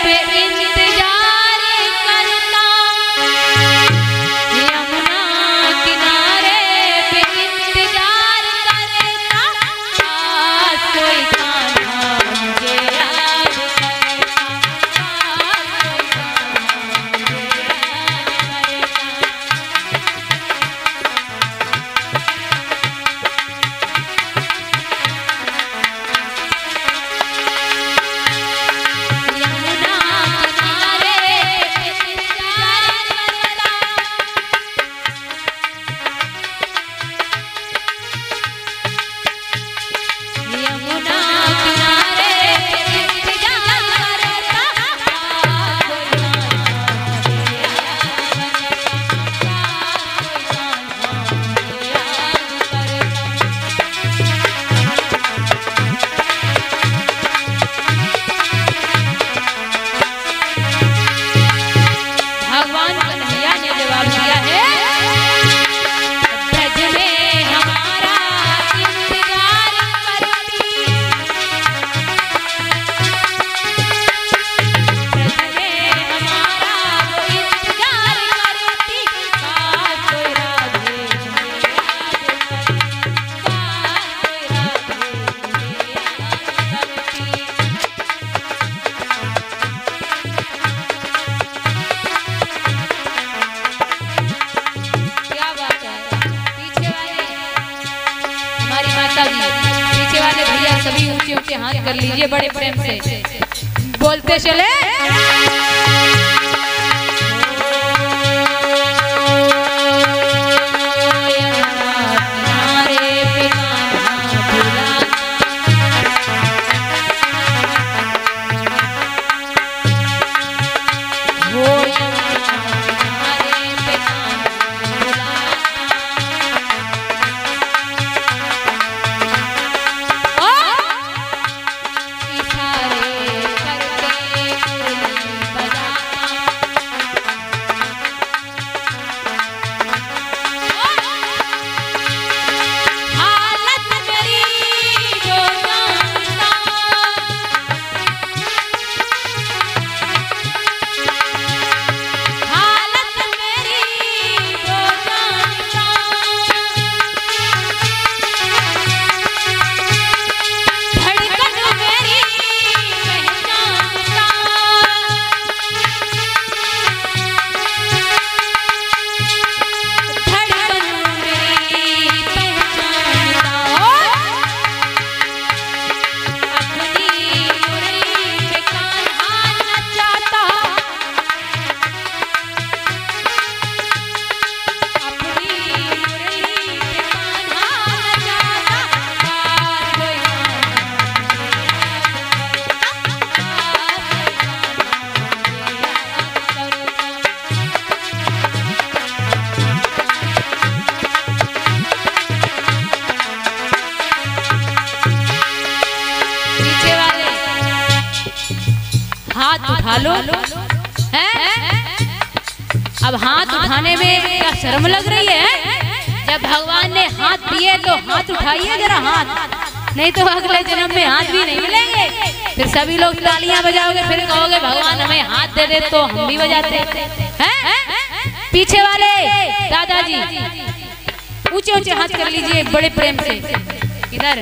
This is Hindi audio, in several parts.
पीछे वाले भैया सभी ऊंचे ऊंचे हाथ कर लीजिए बड़े प्रेम से बोलते चले। हाथ उठा लो हैं? अब हाथ उठाने में क्या शर्म लग रही है? जब भगवान ने हाथ दिए तो हाथ उठाइए जरा हाथ, नहीं तो अगले जन्म में हाथ भी नहीं मिलेंगे। फिर सभी लोग तालियां बजाओगे, फिर कहोगे भगवान हमें हाथ दे दे तो हम भी बजाते हैं। पीछे वाले दादाजी ऊंचे ऊंचे हाथ कर लीजिए बड़े प्रेम से। इधर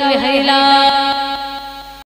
बिहारी लाल।